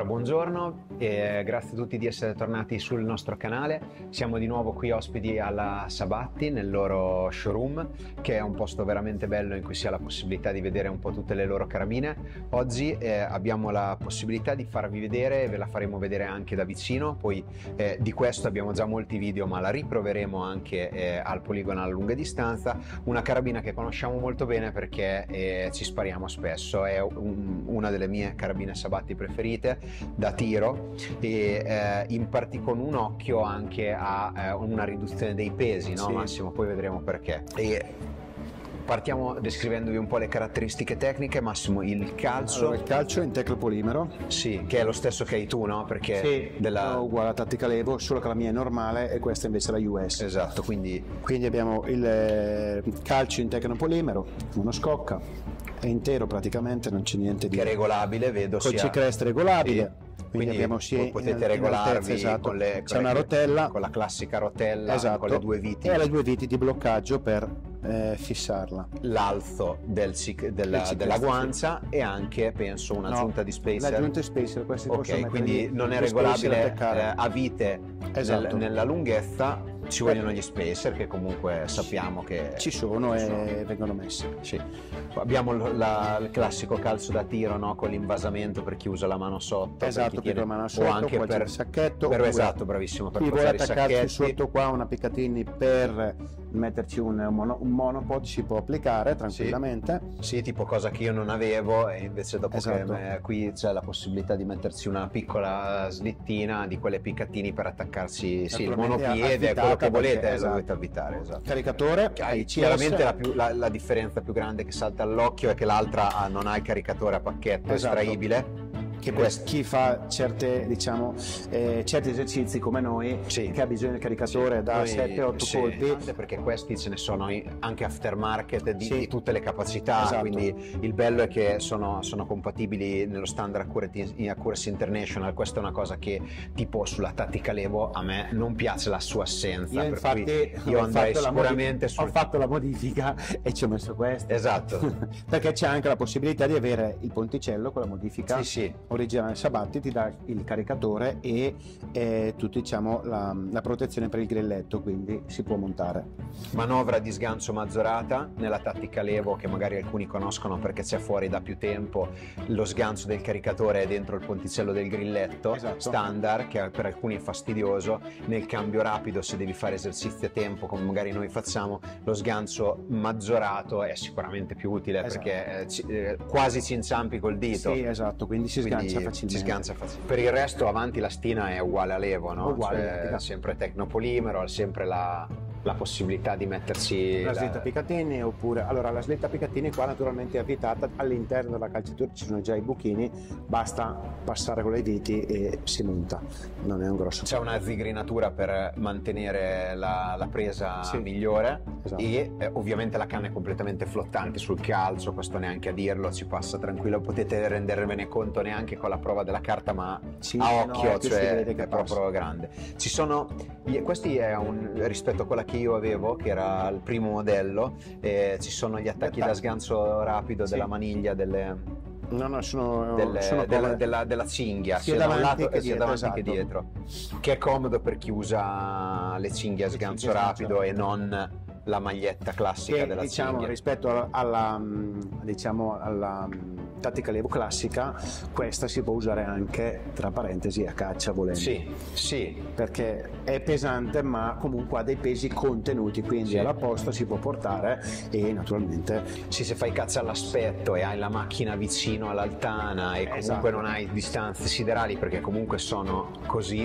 Buongiorno e grazie a tutti di essere tornati sul nostro canale. Siamo di nuovo qui ospiti alla Sabatti nel loro showroom, che è un posto veramente bello in cui si ha la possibilità di vedere un po' tutte le loro carabine. Oggi abbiamo la possibilità di farvi vedere, ve la faremo vedere anche da vicino, poi di questo abbiamo già molti video, ma la riproveremo anche al poligono a lunga distanza. Una carabina che conosciamo molto bene perché ci spariamo spesso, è una delle mie carabine Sabatti preferite da tiro e con un occhio anche a una riduzione dei pesi, no? Sì. Massimo, poi vedremo perché. Partiamo descrivendovi un po' le caratteristiche tecniche. Massimo, il calcio. Allora, il calcio è in tecnopolimero. Sì, che è lo stesso che hai tu, no? Perché sì, è uguale a Tactical Evo, solo che la mia è normale e questa invece è la US. Esatto, quindi abbiamo il calcio in tecnopolimero, uno scocca, è intero praticamente, non c'è niente di... Che è regolabile, vedo. Col C-Crest regolabile. Quindi abbiamo sia potete regolarvi esatto. con le, c'è una rotella, con la classica rotella, esatto, con le due viti e le due viti di bloccaggio per fissarla, l'alzo della guancia, e anche penso un'aggiunta di spacer. L'aggiunta di spacer, questi ok, quindi non è regolabile a vite, esatto, nella lunghezza. Ci vogliono gli spacer che comunque sappiamo che ci sono e vengono messi. Sì. Abbiamo il classico calcio da tiro, no? Con l'invasamento per chi usa la mano sotto. Esatto, per la mano sotto, o anche per il sacchetto. Esatto, bravissimo. Per chi vuole attaccarci sacchetti sotto qua una Picatinny per metterci un monopod si può applicare tranquillamente. Sì, tipo cosa che io non avevo, e invece dopo esatto, che qui c'è la possibilità di metterci una piccola slittina di quelle Picatinny per attaccarsi il monopiede, quello che volete, esatto, lo dovete avvitare. Esatto. Caricatore, chiaramente la differenza più grande che salta all'occhio è che l'altra non ha il caricatore a pacchetto, esatto, estraibile. Che per chi fa certi esercizi come noi, sì, che ha bisogno del caricatore da 7-8 colpi, perché questi ce ne sono anche aftermarket di tutte le capacità, esatto, quindi il bello è che sono compatibili nello standard Accuracy International. Questa è una cosa che tipo sulla Tactical Evo a me non piace la sua assenza, io infatti io andrei sicuramente ho fatto la modifica e ci ho messo questo, esatto, perché c'è anche la possibilità di avere il ponticello con la modifica originale Sabatti, ti dà il caricatore e tutto, diciamo, la protezione per il grilletto, quindi si può montare. Manovra di sgancio maggiorata nella Tactical Evo, che magari alcuni conoscono perché c'è fuori da più tempo. Lo sgancio del caricatore è dentro il ponticello del grilletto, esatto, standard, che per alcuni è fastidioso. Nel cambio rapido, se devi fare esercizi a tempo come magari noi facciamo, lo sgancio maggiorato è sicuramente più utile, esatto, perché quasi ci inciampi col dito. Sì, esatto, quindi si sgancia facilmente. Per il resto avanti la stina è uguale all'Evo, no? Uguale, sempre tecnopolimero, ha sempre la possibilità di metterci la slitta Picatinny, oppure allora la slitta Picatinny qua naturalmente è avvitata all'interno della calciatura, ci sono già i buchini, basta passare con le viti e si monta, non è un grosso. C'è una zigrinatura per mantenere la presa migliore, esatto, e ovviamente la canna è completamente flottante sul calcio, questo neanche a dirlo, ci passa tranquillo, potete rendervene conto neanche con la prova della carta, ma a occhio, cioè è proprio grande. Ci sono questi è rispetto a quella che io avevo, che era il primo modello, ci sono gli attacchi da sgancio rapido della maniglia sono della cinghia, sia da un lato sia davanti che dietro, che è comodo per chi usa le cinghie a sgancio rapido e non la maglietta classica della cinghia. Rispetto alla Tactical Evo classica, questa si può usare anche, tra parentesi, a caccia volendo. Sì, perché è pesante ma comunque ha dei pesi contenuti, quindi alla posta si può portare e naturalmente se fai caccia all'aspetto e hai la macchina vicino all'altana e comunque non hai distanze siderali, perché comunque sono così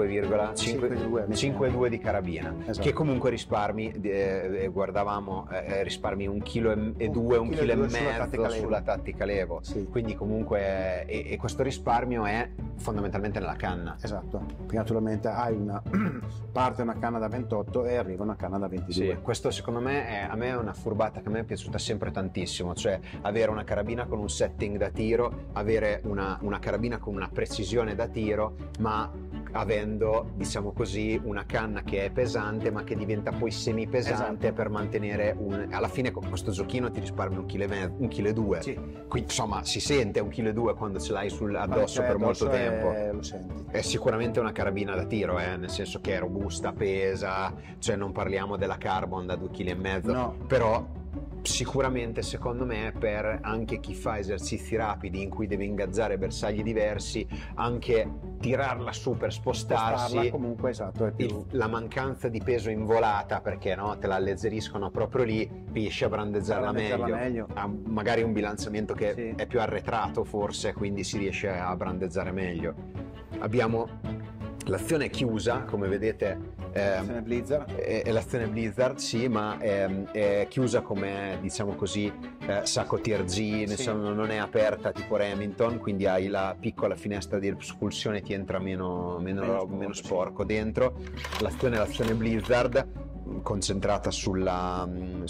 5,2 di carabina, esatto, che comunque risparmi, guardavamo, risparmi 1,2 kg, 1,5 kg sulla Tactical Evo. Sì. Quindi comunque e questo risparmio è fondamentalmente nella canna. Esatto, perché naturalmente hai parte una canna da 28 e arriva una canna da 22. Sì, questo secondo me a me è una furbata che a me è piaciuta sempre tantissimo, cioè avere una carabina con un setting da tiro, avere una carabina con una precisione da tiro, ma avendo, diciamo così, una canna che è pesante ma che diventa poi semipesante, esatto, per mantenere alla fine con questo giochino ti risparmi 1,5 kg, sì. Quindi insomma si sente 1,2 kg quando ce l'hai addosso per molto tempo, lo senti. È sicuramente una carabina da tiro, nel senso che è robusta, pesa, cioè non parliamo della Carbon da 2,5 kg, no. Però sicuramente, secondo me, per anche chi fa esercizi rapidi in cui deve ingazzare bersagli diversi, anche tirarla su per spostarsi, comunque, esatto, è più... la mancanza di peso in volata, perché no, te la alleggeriscono proprio lì, riesci a brandezzarla meglio. Ha magari un bilanciamento che sì, è più arretrato forse, quindi si riesce a brandezzare meglio. Abbiamo l'azione chiusa, come vedete, l'azione Blizzard. È l'azione Blizzard, sì, ma è chiusa come, diciamo così, sacco TRG, sì, non è aperta tipo Remington, quindi hai la piccola finestra di espulsione, ti entra meno sporco, sì, dentro. L'azione Blizzard, concentrata sulla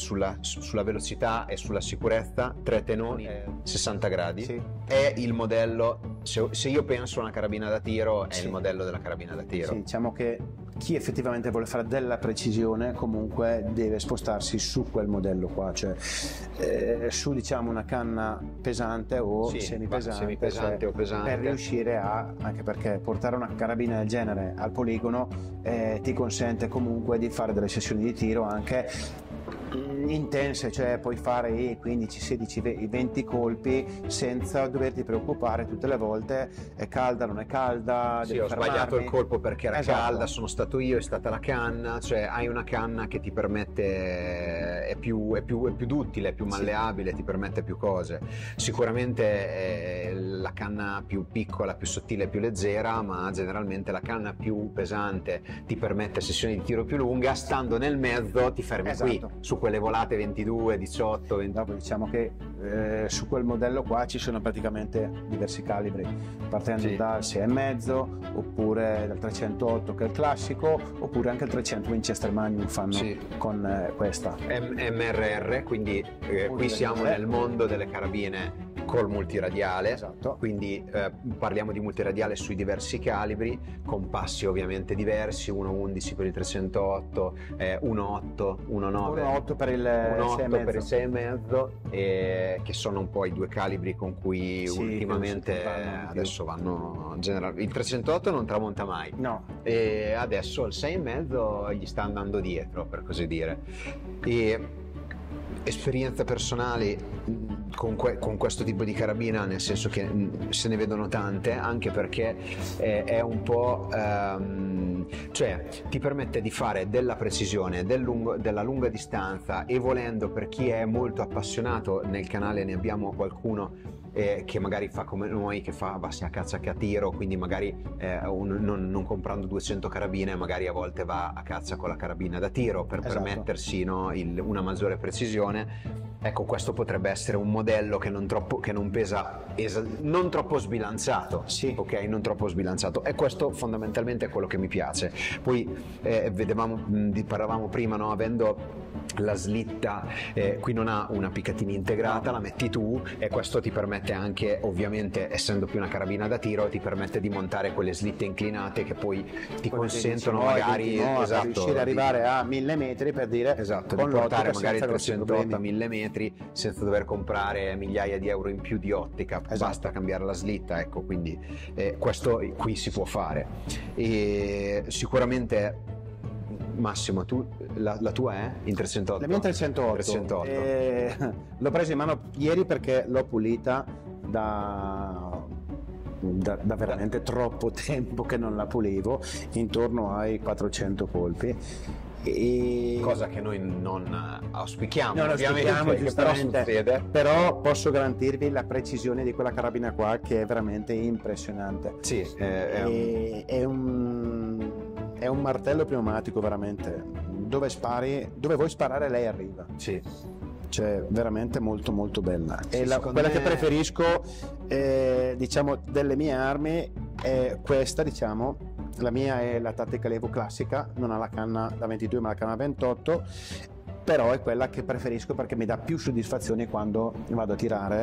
velocità e sulla sicurezza, 3 tenoni, 60 gradi, sì, è il modello, se io penso a una carabina da tiro, è sì, il modello della carabina da tiro. Sì, diciamo che chi effettivamente vuole fare della precisione comunque deve spostarsi su quel modello qua, cioè su, diciamo, una canna pesante o sì, semipesante, cioè, o pesante, per riuscire anche perché portare una carabina del genere al poligono ti consente comunque di fare delle sessioni di tiro anche intense, cioè puoi fare i 15, 16, 20 colpi senza doverti preoccupare tutte le volte è calda, non è calda, sì, ho sbagliato il colpo perché era calda, sono stato io, è stata la canna, cioè hai una canna che ti permette, è più duttile, è più malleabile, sì, ti permette più cose. Sicuramente la canna più piccola, più sottile, più leggera, ma generalmente la canna più pesante ti permette sessioni di tiro più lunga, stando nel mezzo ti fermi, esatto, qui su quelle volate 22, 18, 20. Dopo diciamo che su quel modello qua ci sono praticamente diversi calibri, partendo sì, dal 6,5 oppure dal 308 che è il classico, oppure anche il 300 Winchester Magnum fanno, sì, con questa MRR, quindi qui siamo nel mondo delle carabine col multiradiale, esatto, quindi parliamo di multiradiale sui diversi calibri, con passi ovviamente diversi, 1.11 per il 308, 1.8 per il 6,5, che sono un po' i due calibri con cui sì, ultimamente adesso vanno il 308 non tramonta mai, no, e adesso il 6,5 gli sta andando dietro, per così dire. E esperienza personale con questo tipo di carabina, nel senso che se ne vedono tante, anche perché è un po' cioè ti permette di fare della precisione, della lunga distanza, e volendo, per chi è molto appassionato, nel canale ne abbiamo qualcuno che magari fa come noi, che va sia a caccia che a tiro, quindi magari non comprando 200 carabine, magari a volte va a caccia con la carabina da tiro per esatto, permettersi, no, una maggiore precisione. Ecco, questo potrebbe essere un modello che non pesa, non troppo sbilanciato, sì, ok, non troppo sbilanciato, e questo fondamentalmente è quello che mi piace. Poi parlavamo prima, no, avendo la slitta, qui non ha una picatina integrata, la metti tu, e questo ti permette anche, ovviamente essendo più una carabina da tiro, ti permette di montare quelle slitte inclinate che poi ti consentono magari esatto, riuscire ad arrivare a 1000 metri, per dire, esatto, di portare magari il 308 a 1000 metri senza dover comprare migliaia di euro in più di ottica, esatto, basta cambiare la slitta, ecco, quindi questo qui si può fare. E sicuramente Massimo, la tua è in 308? La mia è in 308. L'ho presa in mano ieri perché l'ho pulita da veramente troppo tempo che non la pulivo, intorno ai 400 colpi. Cosa che noi non auspichiamo, non auspichiamo, giustamente, però posso garantirvi la precisione di quella carabina qua, che è veramente impressionante. Sì, è un martello pneumatico, veramente, dove vuoi sparare lei arriva. Sì, cioè veramente molto molto bella. Sì, e quella che preferisco, diciamo, delle mie armi è questa, diciamo. La mia è la Tactical Evo classica, non ha la canna da 22 ma la canna 28, però è quella che preferisco perché mi dà più soddisfazione quando vado a tirare,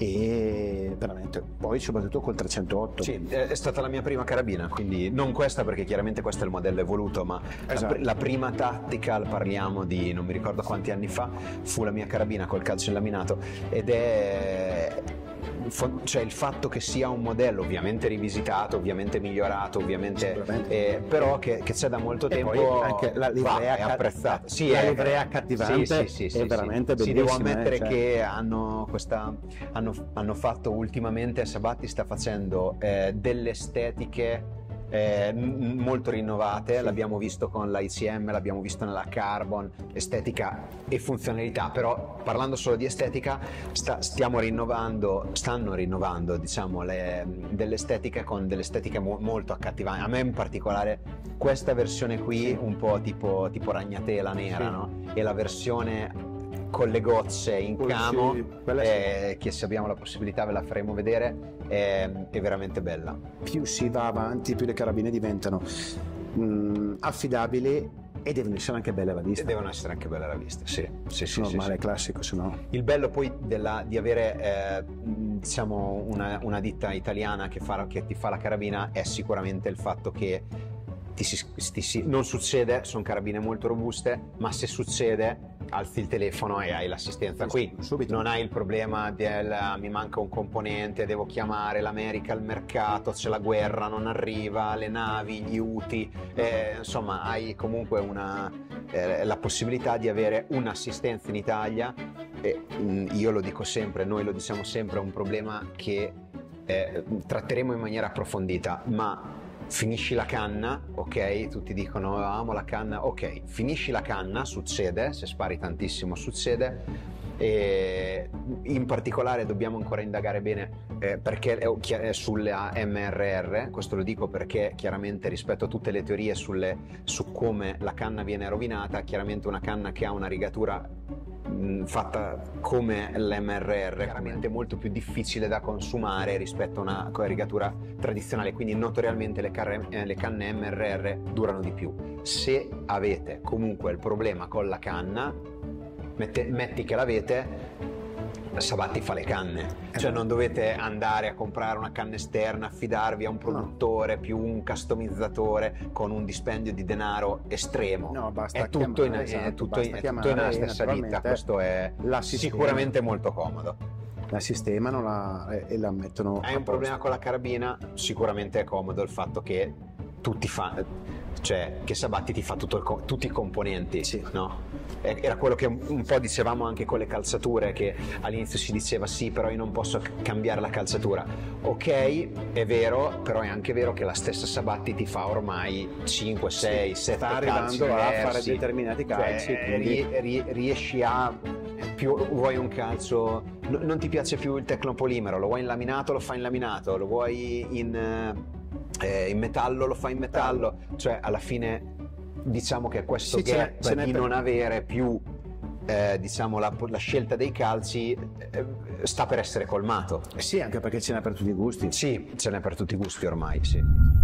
e veramente poi soprattutto col 308. Sì, è stata la mia prima carabina, quindi non questa perché chiaramente questo è il modello evoluto, ma esatto. la prima Tactical, parliamo di non mi ricordo quanti anni fa, fu la mia carabina col calcio in laminato, ed è cioè il fatto che sia un modello ovviamente rivisitato, ovviamente migliorato, ovviamente però che c'è da molto tempo, poi anche la livrea è apprezzata. Sì, la livrea accattivante è veramente bellissima. Sì, devo ammettere che hanno fatto ultimamente, Sabatti sta facendo delle estetiche molto rinnovate, l'abbiamo visto con la ICM, l'abbiamo visto nella Carbon, estetica e funzionalità, però parlando solo di estetica stanno rinnovando diciamo delle estetiche con delle estetiche molto accattivanti. A me in particolare questa versione qui un po' tipo ragnatela nera, no? E la versione con le gocce in camo, che se abbiamo la possibilità ve la faremo vedere, è veramente bella. Più si va avanti, più le carabine diventano affidabili e devono essere anche belle alla vista. Sì. Normale, classico, se no. Il bello poi di avere diciamo una ditta italiana che ti fa la carabina è sicuramente il fatto che non succede, sono carabine molto robuste, ma se succede alzi il telefono e hai l'assistenza qui, subito. Non hai il problema mi manca un componente, devo chiamare l'America, il mercato, c'è la guerra, non arriva, le navi, gli UTI, insomma hai comunque la possibilità di avere un'assistenza in Italia, e io lo dico sempre, noi lo diciamo sempre, è un problema che tratteremo in maniera approfondita, ma finisci la canna, ok? Tutti dicono amo la canna, ok, finisci la canna, succede, se spari tantissimo succede, e in particolare dobbiamo ancora indagare bene perché sulla MRR, questo lo dico perché chiaramente rispetto a tutte le teorie su come la canna viene rovinata, chiaramente una canna che ha una rigatura fatta come l'MRR chiaramente molto più difficile da consumare rispetto a una rigatura tradizionale, quindi notoriamente le canne MRR durano di più. Se avete comunque il problema con la canna, metti che l'avete, Sabatti fa le canne, cioè non dovete andare a comprare una canna esterna, affidarvi a un produttore più un customizzatore con un dispendio di denaro estremo. No, basta è tutto in una stessa ditta, questo è sicuramente molto comodo. La sistemano e la mettono. Hai un problema con la carabina, sicuramente è comodo il fatto che che Sabatti ti fa tutti i componenti, sì. No? Era quello che un po' dicevamo anche con le calzature, che all'inizio si diceva sì, però io non posso cambiare la calzatura. Ok, è vero, però è anche vero che la stessa Sabatti ti fa ormai 5, 6, 7 sta calci arrivando diversi, a fare determinati calci, riesci a vuoi un calcio, non ti piace più il tecnopolimero, lo vuoi in laminato, lo fai in laminato, lo vuoi in metallo, lo fai in metallo, cioè alla fine diciamo che questo gap di non avere più diciamo la scelta dei calci sta per essere colmato. Sì, anche perché ce n'è per tutti i gusti. Sì, ce n'è per tutti i gusti ormai, sì.